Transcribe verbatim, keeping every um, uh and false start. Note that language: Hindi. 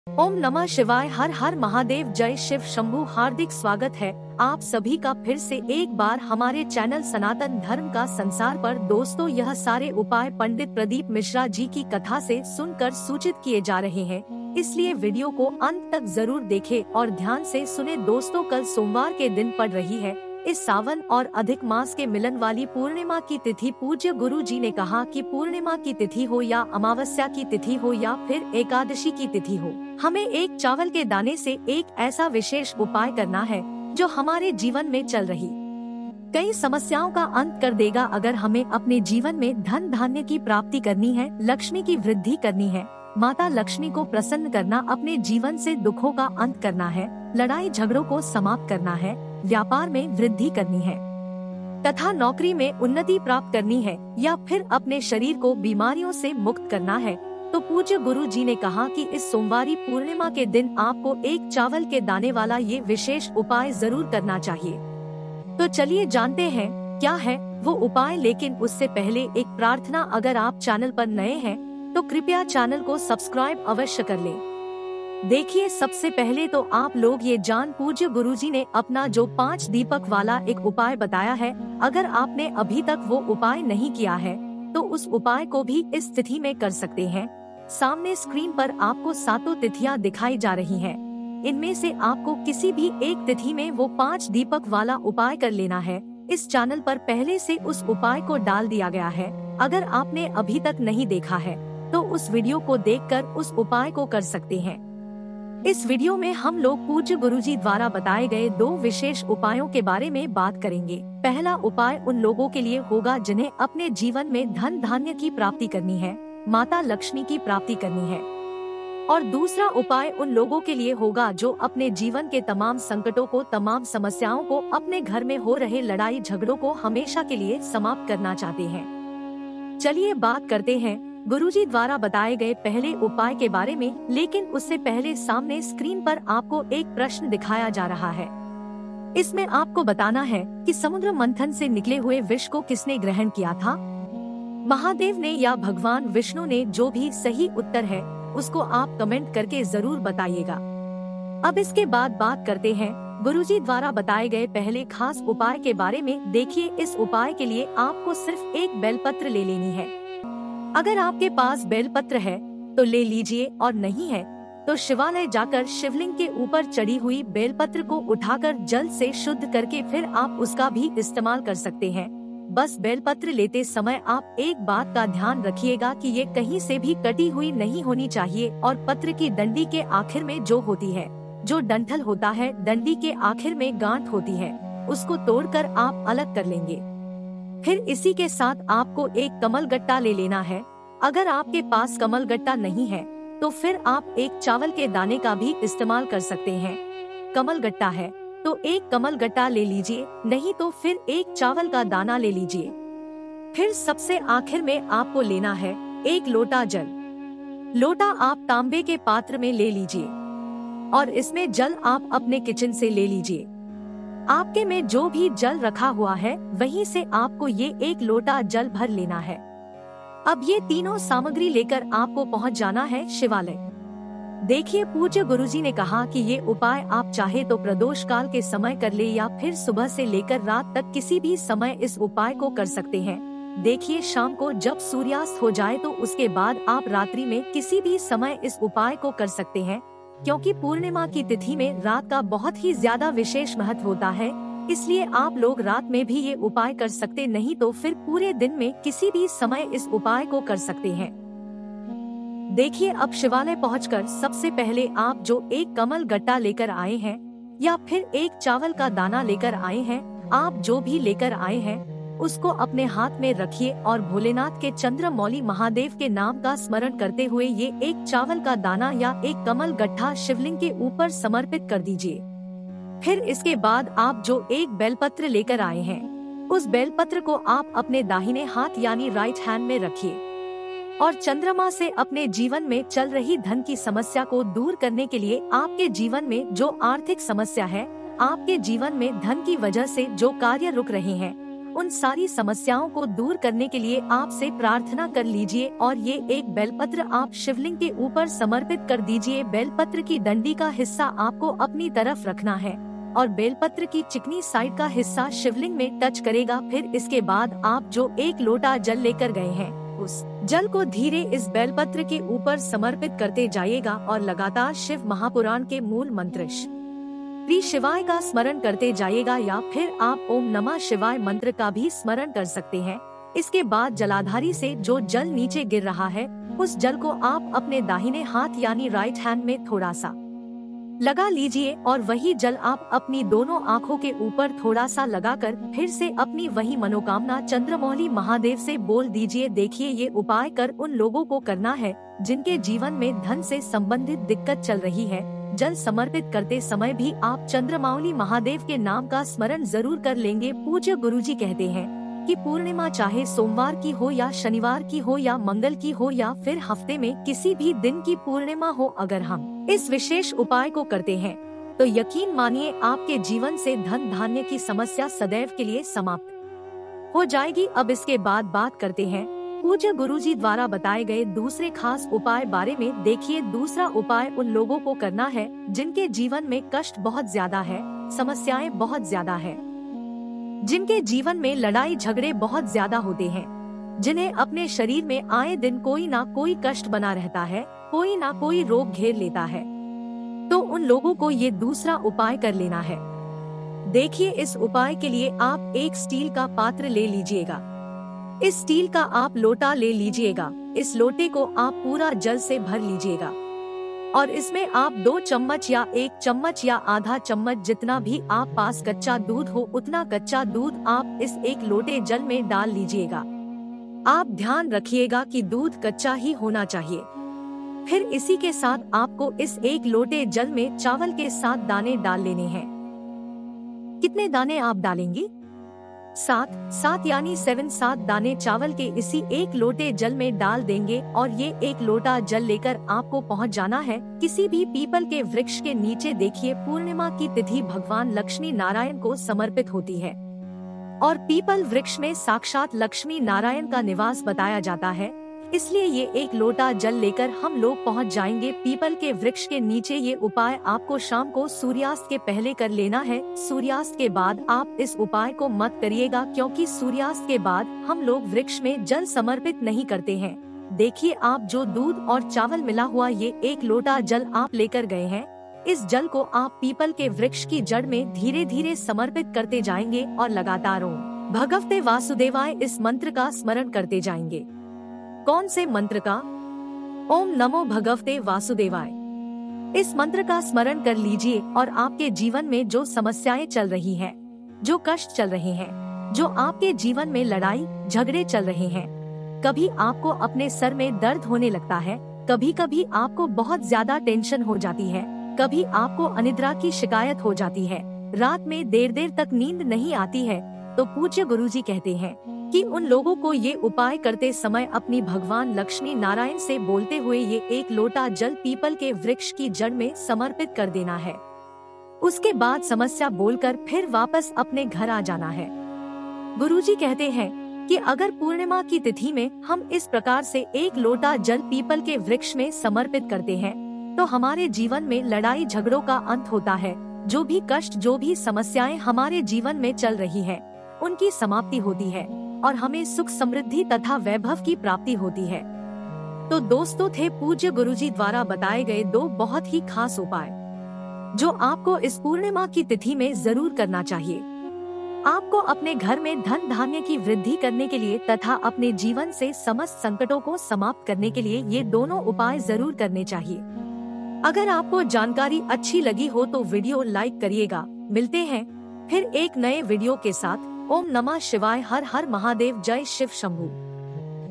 ओम नमः शिवाय। हर हर महादेव। जय शिव शंभू। हार्दिक स्वागत है आप सभी का फिर से एक बार हमारे चैनल सनातन धर्म का संसार पर। दोस्तों, यह सारे उपाय पंडित प्रदीप मिश्रा जी की कथा से सुनकर सूचित किए जा रहे हैं, इसलिए वीडियो को अंत तक जरूर देखें और ध्यान से सुने। दोस्तों, कल सोमवार के दिन पड़ रही है इस सावन और अधिक मास के मिलन वाली पूर्णिमा की तिथि। पूज्य गुरु जी ने कहा कि पूर्णिमा की तिथि हो या अमावस्या की तिथि हो या फिर एकादशी की तिथि हो, हमें एक चावल के दाने से एक ऐसा विशेष उपाय करना है जो हमारे जीवन में चल रही कई समस्याओं का अंत कर देगा। अगर हमें अपने जीवन में धन धान्य की प्राप्ति करनी है, लक्ष्मी की वृद्धि करनी है, माता लक्ष्मी को प्रसन्न करना, अपने जीवन से दुखों का अंत करना है, लड़ाई झगड़ों को समाप्त करना है, व्यापार में वृद्धि करनी है तथा नौकरी में उन्नति प्राप्त करनी है या फिर अपने शरीर को बीमारियों से मुक्त करना है, तो पूज्य गुरु जी ने कहा कि इस सोमवारी पूर्णिमा के दिन आपको एक चावल के दाने वाला ये विशेष उपाय जरूर करना चाहिए। तो चलिए जानते हैं क्या है वो उपाय। लेकिन उससे पहले एक प्रार्थना, अगर आप चैनल पर नए हैं तो कृपया चैनल को सब्सक्राइब अवश्य कर लें। देखिए, सबसे पहले तो आप लोग ये जान, पूज्य गुरुजी ने अपना जो पांच दीपक वाला एक उपाय बताया है, अगर आपने अभी तक वो उपाय नहीं किया है तो उस उपाय को भी इस तिथि में कर सकते हैं। सामने स्क्रीन पर आपको सातों तिथियां दिखाई जा रही हैं। इनमें से आपको किसी भी एक तिथि में वो पांच दीपक वाला उपाय कर लेना है। इस चैनल पर पहले से उस उपाय को डाल दिया गया है, अगर आपने अभी तक नहीं देखा है तो उस वीडियो को देखकर उस उपाय को कर सकते हैं। इस वीडियो में हम लोग पूज्य गुरुजी द्वारा बताए गए दो विशेष उपायों के बारे में बात करेंगे। पहला उपाय उन लोगों के लिए होगा जिन्हें अपने जीवन में धन धान्य की प्राप्ति करनी है, माता लक्ष्मी की प्राप्ति करनी है, और दूसरा उपाय उन लोगों के लिए होगा जो अपने जीवन के तमाम संकटों को, तमाम समस्याओं को, अपने घर में हो रहे लड़ाई झगड़ों को हमेशा के लिए समाप्त करना चाहते हैं। चलिए बात करते हैं गुरुजी द्वारा बताए गए पहले उपाय के बारे में। लेकिन उससे पहले सामने स्क्रीन पर आपको एक प्रश्न दिखाया जा रहा है। इसमें आपको बताना है कि समुद्र मंथन से निकले हुए विष को किसने ग्रहण किया था, महादेव ने या भगवान विष्णु ने। जो भी सही उत्तर है उसको आप कमेंट करके जरूर बताइएगा। अब इसके बाद बात करते हैं गुरुजी द्वारा बताए गए पहले खास उपाय के बारे में। देखिए, इस उपाय के लिए आपको सिर्फ एक बेलपत्र ले लेनी है। अगर आपके पास बेलपत्र है तो ले लीजिए, और नहीं है तो शिवालय जाकर शिवलिंग के ऊपर चढ़ी हुई बेलपत्र को उठाकर जल से शुद्ध करके फिर आप उसका भी इस्तेमाल कर सकते हैं। बस बेलपत्र लेते समय आप एक बात का ध्यान रखिएगा कि ये कहीं से भी कटी हुई नहीं होनी चाहिए, और पत्र की डंडी के आखिर में जो होती है, जो डंठल होता है, डंडी के आखिर में गांठ होती है, उसको तोड़कर आप अलग कर लेंगे। फिर इसी के साथ आपको एक कमल गट्टा ले लेना है। अगर आपके पास कमल गट्टा नहीं है तो फिर आप एक चावल के दाने का भी इस्तेमाल कर सकते हैं। कमल गट्टा है तो एक कमल गट्टा ले लीजिए, नहीं तो फिर एक चावल का दाना ले लीजिए। फिर सबसे आखिर में आपको लेना है एक लोटा जल। लोटा आप तांबे के पात्र में ले लीजिए और इसमें जल आप अपने किचन से ले लीजिए। आपके में जो भी जल रखा हुआ है वहीं से आपको ये एक लोटा जल भर लेना है। अब ये तीनों सामग्री लेकर आपको पहुंच जाना है शिवालय। देखिए, पूज्य गुरुजी ने कहा कि ये उपाय आप चाहे तो प्रदोष काल के समय कर ले या फिर सुबह से लेकर रात तक किसी भी समय इस उपाय को कर सकते हैं। देखिए, शाम को जब सूर्यास्त हो जाए तो उसके बाद आप रात्रि में किसी भी समय इस उपाय को कर सकते हैं, क्योंकि पूर्णिमा की तिथि में रात का बहुत ही ज्यादा विशेष महत्व होता है। इसलिए आप लोग रात में भी ये उपाय कर सकते, नहीं तो फिर पूरे दिन में किसी भी समय इस उपाय को कर सकते हैं। देखिए, अब शिवालय पहुंचकर सबसे पहले आप जो एक कमल गट्टा लेकर आए हैं या फिर एक चावल का दाना लेकर आए हैं, आप जो भी लेकर आए हैं उसको अपने हाथ में रखिए और भोलेनाथ के चंद्रमौली महादेव के नाम का स्मरण करते हुए ये एक चावल का दाना या एक कमल गट्ठा शिवलिंग के ऊपर समर्पित कर दीजिए। फिर इसके बाद आप जो एक बेलपत्र लेकर आए हैं उस बेलपत्र को आप अपने दाहिने हाथ यानी राइट हैंड में रखिए और चंद्रमा से अपने जीवन में चल रही धन की समस्या को दूर करने के लिए, आपके जीवन में जो आर्थिक समस्या है, आपके जीवन में धन की वजह से जो कार्य रुक रहे हैं, उन सारी समस्याओं को दूर करने के लिए आपसे प्रार्थना कर लीजिए और ये एक बेलपत्र आप शिवलिंग के ऊपर समर्पित कर दीजिए। बेलपत्र की डंडी का हिस्सा आपको अपनी तरफ रखना है और बेलपत्र की चिकनी साइड का हिस्सा शिवलिंग में टच करेगा। फिर इसके बाद आप जो एक लोटा जल लेकर गए हैं उस जल को धीरे इस बेलपत्र के ऊपर समर्पित करते जाइएगा और लगातार शिव महापुराण के मूल मंत्र श्री शिवाय का स्मरण करते जाइएगा या फिर आप ओम नमः शिवाय मंत्र का भी स्मरण कर सकते हैं। इसके बाद जलाधारी से जो जल नीचे गिर रहा है उस जल को आप अपने दाहिने हाथ यानी राइट हैंड में थोड़ा सा लगा लीजिए और वही जल आप अपनी दोनों आँखों के ऊपर थोड़ा सा लगाकर फिर से अपनी वही मनोकामना चंद्रमौली महादेव से बोल दीजिए। देखिए ये उपाय कर उन लोगों को करना है जिनके जीवन में धन से संबंधित दिक्कत चल रही है। जल समर्पित करते समय भी आप चंद्रमौली महादेव के नाम का स्मरण जरूर कर लेंगे। पूज्य गुरुजी कहते हैं कि पूर्णिमा चाहे सोमवार की हो या शनिवार की हो या मंगल की हो या फिर हफ्ते में किसी भी दिन की पूर्णिमा हो, अगर हम इस विशेष उपाय को करते हैं तो यकीन मानिए आपके जीवन से धन धान्य की समस्या सदैव के लिए समाप्त हो जाएगी। अब इसके बाद बात करते हैं पूज्य गुरुजी द्वारा बताए गए दूसरे खास उपाय बारे में। देखिए दूसरा उपाय उन लोगों को करना है जिनके जीवन में कष्ट बहुत ज्यादा है, समस्याएं बहुत ज्यादा है, जिनके जीवन में लड़ाई झगड़े बहुत ज्यादा होते हैं, जिन्हें अपने शरीर में आए दिन कोई ना कोई कष्ट बना रहता है, कोई ना कोई रोग घेर लेता है, तो उन लोगों को ये दूसरा उपाय कर लेना है। देखिए इस उपाय के लिए आप एक स्टील का पात्र ले लीजिएगा। इस स्टील का आप लोटा ले लीजिएगा। इस लोटे को आप पूरा जल से भर लीजिएगा और इसमें आप दो चम्मच या एक चम्मच या आधा चम्मच जितना भी आप पास कच्चा दूध हो उतना कच्चा दूध आप इस एक लोटे जल में डाल लीजिएगा। आप ध्यान रखिएगा कि दूध कच्चा ही होना चाहिए। फिर इसी के साथ आपको इस एक लोटे जल में चावल के सात दाने डाल लेने हैं। कितने दाने आप डालेंगी? सात सात यानी सेवन सात दाने चावल के इसी एक लोटे जल में डाल देंगे और ये एक लोटा जल लेकर आपको पहुंच जाना है किसी भी पीपल के वृक्ष के नीचे। देखिए पूर्णिमा की तिथि भगवान लक्ष्मी नारायण को समर्पित होती है और पीपल वृक्ष में साक्षात लक्ष्मी नारायण का निवास बताया जाता है, इसलिए ये एक लोटा जल लेकर हम लोग पहुंच जाएंगे पीपल के वृक्ष के नीचे। ये उपाय आपको शाम को सूर्यास्त के पहले कर लेना है। सूर्यास्त के बाद आप इस उपाय को मत करिएगा क्योंकि सूर्यास्त के बाद हम लोग वृक्ष में जल समर्पित नहीं करते हैं। देखिए आप जो दूध और चावल मिला हुआ ये एक लोटा जल आप लेकर गए हैं, इस जल को आप पीपल के वृक्ष की जड़ में धीरे धीरे समर्पित करते जाएंगे और लगातार ओम भगवते वासुदेवाय इस मंत्र का स्मरण करते जाएंगे। कौन से मंत्र का? ओम नमो भगवते वासुदेवाय। इस मंत्र का स्मरण कर लीजिए और आपके जीवन में जो समस्याएं चल रही हैं, जो कष्ट चल रहे हैं, जो आपके जीवन में लड़ाई झगड़े चल रहे हैं, कभी आपको अपने सर में दर्द होने लगता है, कभी कभी आपको बहुत ज्यादा टेंशन हो जाती है, कभी आपको अनिद्रा की शिकायत हो जाती है, रात में देर देर तक नींद नहीं आती है, तो पूज्य गुरुजी कहते हैं कि उन लोगों को ये उपाय करते समय अपनी भगवान लक्ष्मी नारायण से बोलते हुए ये एक लोटा जल पीपल के वृक्ष की जड़ में समर्पित कर देना है। उसके बाद समस्या बोलकर फिर वापस अपने घर आ जाना है। गुरुजी कहते हैं कि अगर पूर्णिमा की तिथि में हम इस प्रकार से एक लोटा जल पीपल के वृक्ष में समर्पित करते हैं तो हमारे जीवन में लड़ाई झगड़ों का अंत होता है। जो भी कष्ट, जो भी समस्याएं हमारे जीवन में चल रही है, उनकी समाप्ति होती है और हमें सुख समृद्धि तथा वैभव की प्राप्ति होती है। तो दोस्तों थे पूज्य गुरुजी द्वारा बताए गए दो बहुत ही खास उपाय जो आपको इस पूर्णिमा की तिथि में जरूर करना चाहिए। आपको अपने घर में धन धान्य की वृद्धि करने के लिए तथा अपने जीवन से समस्त संकटों को समाप्त करने के लिए ये दोनों उपाय जरूर करने चाहिए। अगर आपको जानकारी अच्छी लगी हो तो वीडियो लाइक करिएगा। मिलते हैं फिर एक नए वीडियो के साथ। ओम नमः शिवाय। हर हर महादेव। जय शिव शंभू।